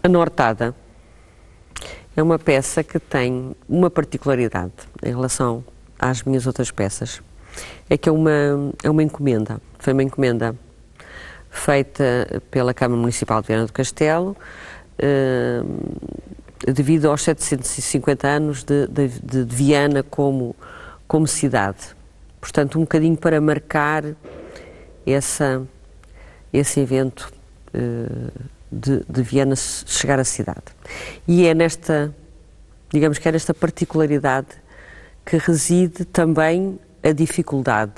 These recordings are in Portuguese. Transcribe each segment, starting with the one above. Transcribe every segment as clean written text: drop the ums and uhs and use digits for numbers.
A Nortada é uma peça que tem uma particularidade em relação às minhas outras peças. É que é uma encomenda. Foi uma encomenda feita pela Câmara Municipal de Viana do Castelo, devido aos 750 anos de Viana como cidade. Portanto, um bocadinho para marcar esse evento de Viana chegar à cidade. E é digamos que é nesta particularidade que reside também a dificuldade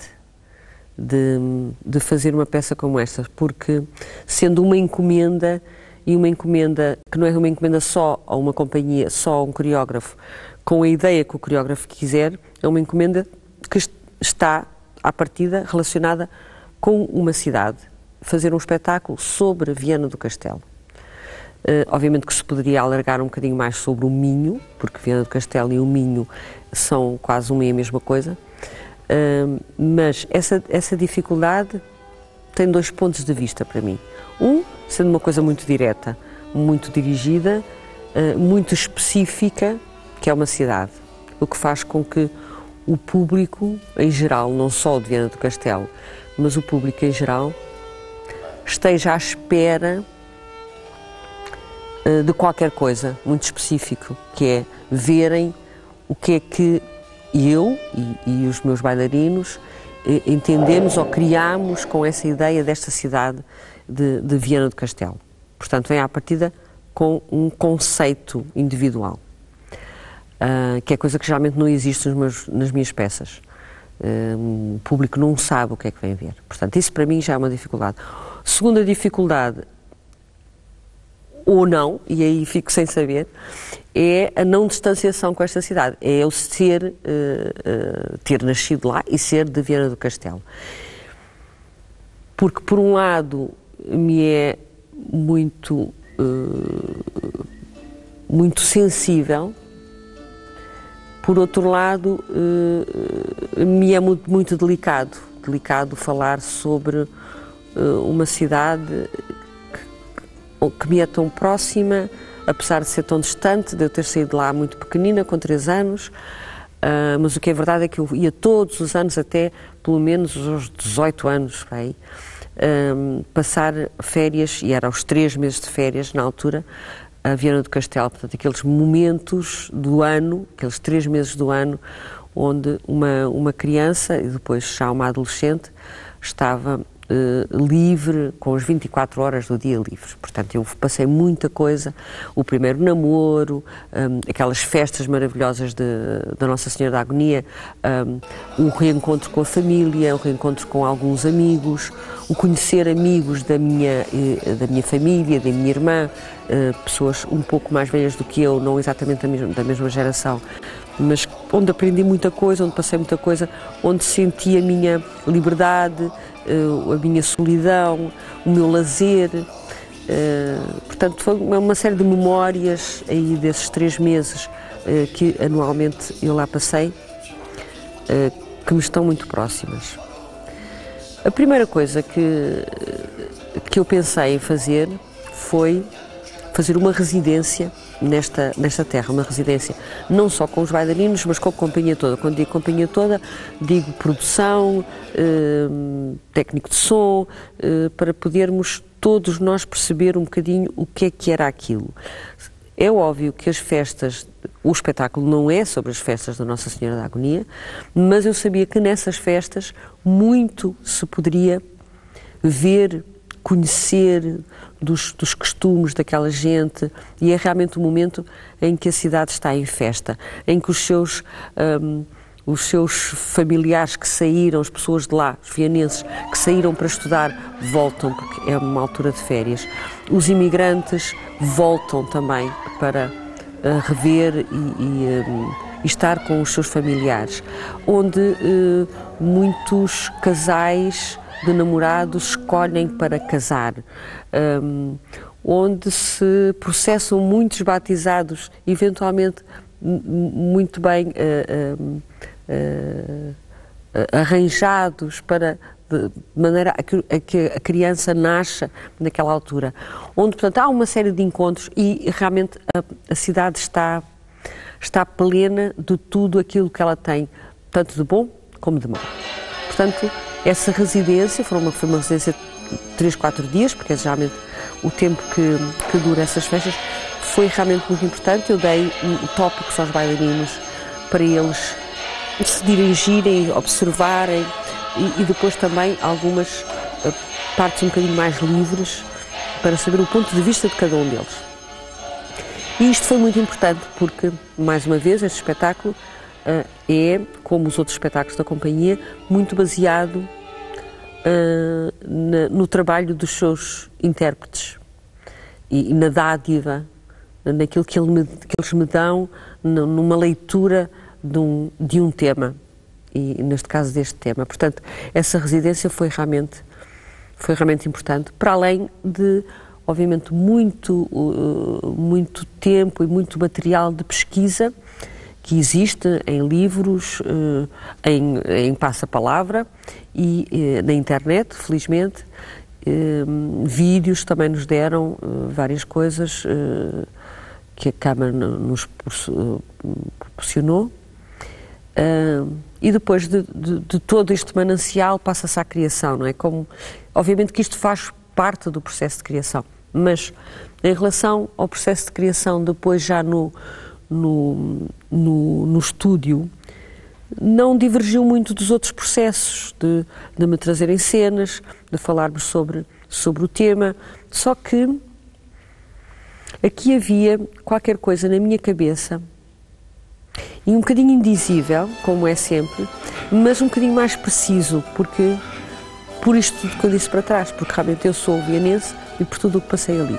de fazer uma peça como esta, porque sendo uma encomenda, e uma encomenda que não é uma encomenda só a uma companhia, só a um coreógrafo, com a ideia que o coreógrafo quiser, é uma encomenda que está, à partida, relacionada com uma cidade, fazer um espetáculo sobre Viana do Castelo. Obviamente que se poderia alargar um bocadinho mais sobre o Minho, porque Viana do Castelo e o Minho são quase uma e a mesma coisa, mas essa dificuldade tem dois pontos de vista para mim. Sendo uma coisa muito direta, muito dirigida, muito específica, que é uma cidade, o que faz com que o público, em geral, não só de Viana do Castelo, mas o público em geral, esteja à espera de qualquer coisa muito específico, que é verem o que é que eu e os meus bailarinos entendemos ou criamos com essa ideia desta cidade de Viana do Castelo. Portanto, vem à partida com um conceito individual, que é coisa que geralmente não existe nas minhas peças. O público não sabe o que é que vem ver. Portanto, isso para mim já é uma dificuldade. Segunda dificuldade, ou não, e aí fico sem saber, é a não distanciação com esta cidade. É eu ter nascido lá e ser de Viana do Castelo. Porque, por um lado, me é muito sensível, por outro lado, me é muito delicado falar sobre uma cidade que me é tão próxima, apesar de ser tão distante, de eu ter saído lá muito pequenina, com 3 anos, mas o que é verdade é que eu ia todos os anos, até pelo menos aos 18 anos, bem, passar férias, e era aos 3 meses de férias, na altura, a Viana do Castelo. Portanto, aqueles momentos do ano, aqueles 3 meses do ano, onde uma criança, e depois já uma adolescente, estava livre, com as 24 horas do dia livre. Portanto, eu passei muita coisa, o primeiro namoro, aquelas festas maravilhosas da Nossa Senhora da Agonia, o reencontro com a família, o reencontro com alguns amigos, o conhecer amigos da minha família, da minha irmã, pessoas um pouco mais velhas do que eu, não exatamente da mesma geração, mas onde aprendi muita coisa, onde passei muita coisa, onde senti a minha liberdade, a minha solidão, o meu lazer. Portanto, foi uma série de memórias aí desses 3 meses que anualmente eu lá passei, que me estão muito próximas. A primeira coisa que eu pensei em fazer foi fazer uma residência nesta terra, uma residência não só com os bailarinos, mas com a companhia toda. Quando digo companhia toda, digo produção, técnico de som, para podermos todos nós perceber um bocadinho o que era aquilo. É óbvio que as festas, o espetáculo não é sobre as festas da Nossa Senhora da Agonia, mas eu sabia que nessas festas muito se poderia ver, conhecer dos costumes daquela gente, e é realmente o momento em que a cidade está em festa, em que os seus familiares que saíram, as pessoas de lá, os vianenses que saíram para estudar, voltam, porque é uma altura de férias. Os imigrantes voltam também para rever e estar com os seus familiares, onde muitos casais de namorados escolhem para casar, onde se processam muitos batizados, eventualmente muito bem arranjados para de maneira a que a criança nasça naquela altura. Onde, portanto, há uma série de encontros e realmente a cidade está plena de tudo aquilo que ela tem, tanto de bom como de mau. Portanto, essa residência foi uma residência de 3, 4 dias, porque é geralmente o tempo que dura essas festas, foi realmente muito importante. Eu dei tópicos aos bailarinos para eles se dirigirem, observarem e depois também algumas partes um bocadinho mais livres para saber o ponto de vista de cada um deles. E isto foi muito importante porque, mais uma vez, este espetáculo é, como os outros espetáculos da companhia, muito baseado no trabalho dos seus intérpretes e na dádiva, naquilo que eles me dão, numa leitura de um tema, e neste caso deste tema. Portanto, essa residência foi realmente importante, para além de, obviamente, muito tempo e muito material de pesquisa que existe em livros, em passa-palavra e na internet, felizmente. Vídeos também nos deram várias coisas que a Câmara nos proporcionou. E depois de todo este manancial passa-se à criação, não é? Como, obviamente que isto faz parte do processo de criação, mas em relação ao processo de criação depois já no estúdio, não divergiu muito dos outros processos de me trazerem cenas, de falarmos sobre o tema, só que aqui havia qualquer coisa na minha cabeça e um bocadinho indizível, como é sempre, mas um bocadinho mais preciso, porque por isto tudo que eu disse para trás, porque realmente eu sou vianense e por tudo o que passei ali.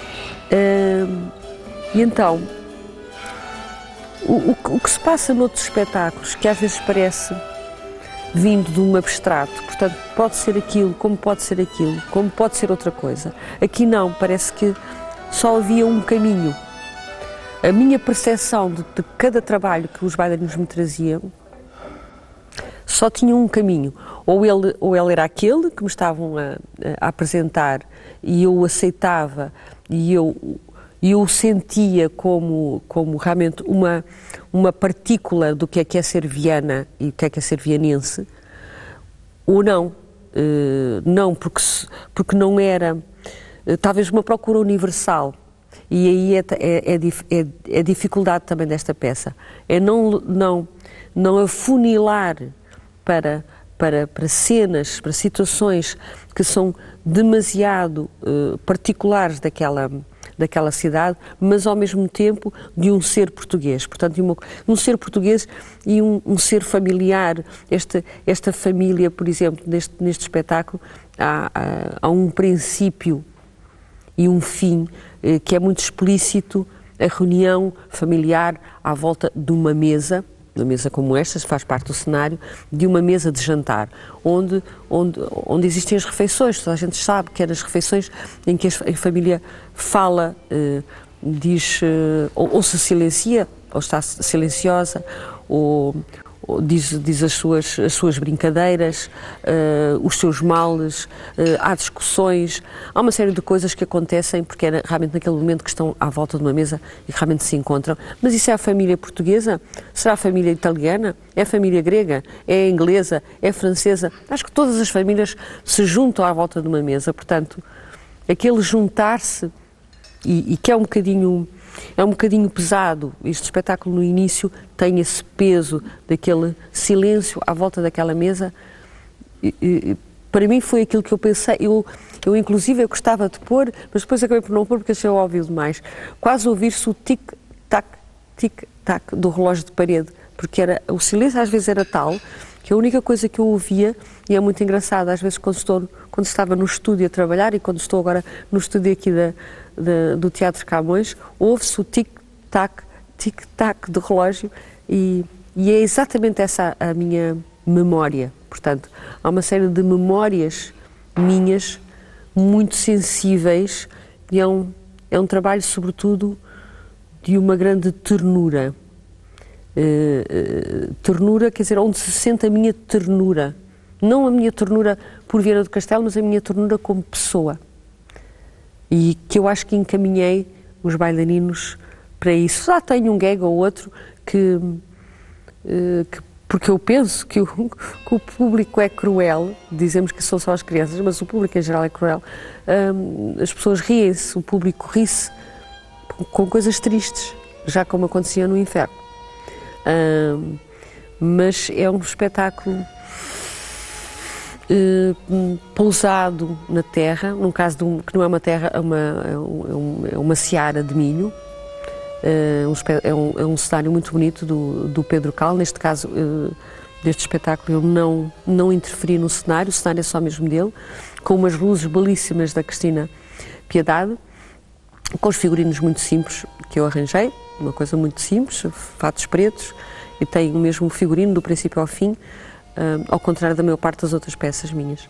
E então, o que se passa noutros espetáculos, que às vezes parece vindo de um abstrato, portanto pode ser aquilo, como pode ser aquilo, como pode ser outra coisa. Aqui não, parece que só havia um caminho. A minha percepção de cada trabalho que os bailarinos me traziam só tinha um caminho. Ou ele era aquele que me estavam a apresentar e eu o aceitava e eu o sentia como realmente uma partícula do que é ser viana e o que é ser vianense, ou não. Não, porque não era talvez uma procura universal. E aí é a dificuldade também desta peça. É não afunilar para cenas, para situações que são demasiado particulares daquela cidade, mas ao mesmo tempo de um ser português. Portanto, um ser português e um ser familiar. Esta família, por exemplo, neste espetáculo, há um princípio e um fim que é muito explícito, a reunião familiar à volta de uma mesa como esta, faz parte do cenário, de uma mesa de jantar, onde existem as refeições. Toda a gente sabe que é nas refeições em que a família fala, diz, ou se silencia, ou está silenciosa, ou diz as suas brincadeiras, os seus males, há discussões, há uma série de coisas que acontecem porque é realmente naquele momento que estão à volta de uma mesa e que realmente se encontram. Mas isso é a família portuguesa? Será a família italiana? É a família grega? É a inglesa? É a francesa? Acho que todas as famílias se juntam à volta de uma mesa, portanto, aquele juntar-se e que é um bocadinho pesado. Este espetáculo no início tem esse peso daquele silêncio à volta daquela mesa. Para mim foi aquilo que eu pensei. Eu inclusive eu gostava de pôr, mas depois acabei por não pôr porque achei óbvio demais. Quase ouvir-se o tic-tac, tic-tac do relógio de parede, porque o silêncio às vezes era tal que a única coisa que eu ouvia, e é muito engraçado, às vezes quando estava no estúdio a trabalhar e quando estou agora no estúdio aqui do Teatro Camões, ouve-se o tic-tac, tic-tac do relógio e é exatamente essa a minha memória. Portanto, há uma série de memórias minhas muito sensíveis e é um trabalho, sobretudo, de uma grande ternura. Ternura, quer dizer, onde se sente a minha ternura Não a minha ternura por Viana do Castelo, mas a minha ternura como pessoa. E que eu acho que encaminhei os bailarinos para isso. Já tenho um gag ou outro que porque eu penso que o público é cruel, dizemos que são só as crianças, mas o público em geral é cruel. As pessoas riem-se, o público ri-se com coisas tristes, já como acontecia no Inferno. Mas é um espetáculo pousado na terra, num caso que não é uma terra, é uma seara de milho. É um cenário muito bonito do Pedro Cal. Neste caso, deste espetáculo, eu não interferi no cenário, o cenário é só mesmo dele, com umas luzes belíssimas da Cristina Piedade, com os figurinos muito simples que eu arranjei, uma coisa muito simples, fatos pretos, e tem o mesmo figurino do princípio ao fim, ao contrário da maior parte das outras peças minhas.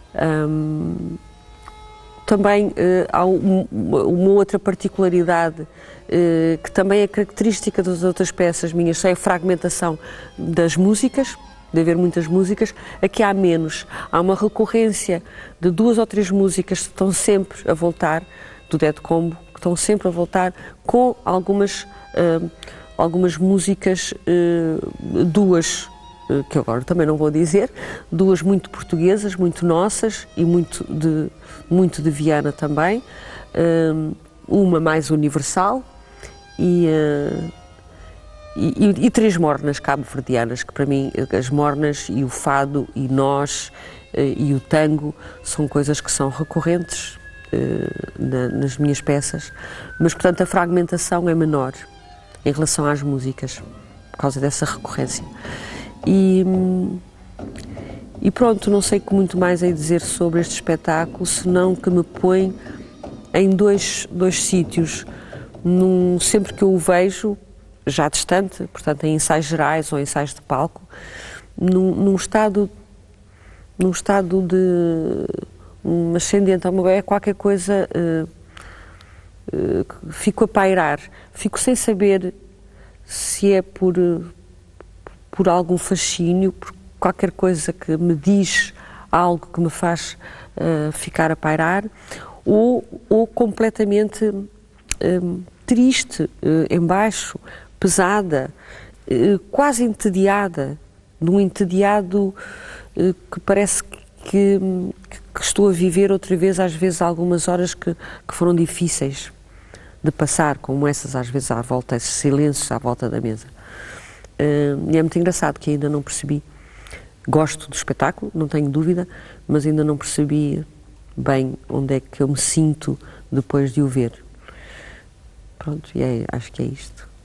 Também há uma outra particularidade que também é característica das outras peças minhas, é a fragmentação das músicas, de haver muitas músicas. Aqui há menos, há uma recorrência de 2 ou 3 músicas que estão sempre a voltar, do Dead Combo, que estão sempre a voltar, com algumas músicas, 2 que agora também não vou dizer, 2 muito portuguesas, muito nossas e muito de Viana também, uma mais universal e 3 mornas cabo-verdianas, que para mim as mornas e o fado e nós e o tango são coisas que são recorrentes nas minhas peças, mas portanto a fragmentação é menor em relação às músicas, por causa dessa recorrência. E pronto, não sei o que muito mais hei dizer sobre este espetáculo, senão que me põe em dois sítios. Sempre que eu o vejo, já distante, portanto em ensaios gerais ou ensaios de palco, num estado de um ascendente, é qualquer coisa, fico a pairar, fico sem saber se é por algum fascínio, por qualquer coisa que me diz algo que me faz ficar a pairar, ou completamente triste, embaixo, pesada, quase entediada, num entediado que parece que estou a viver outra vez, às vezes algumas horas que foram difíceis de passar, como essas às vezes à volta, esses silêncios à volta da mesa. E é muito engraçado que ainda não percebi. Gosto do espetáculo, não tenho dúvida, mas ainda não percebi bem onde é que eu me sinto depois de o ver. Pronto, acho que é isto.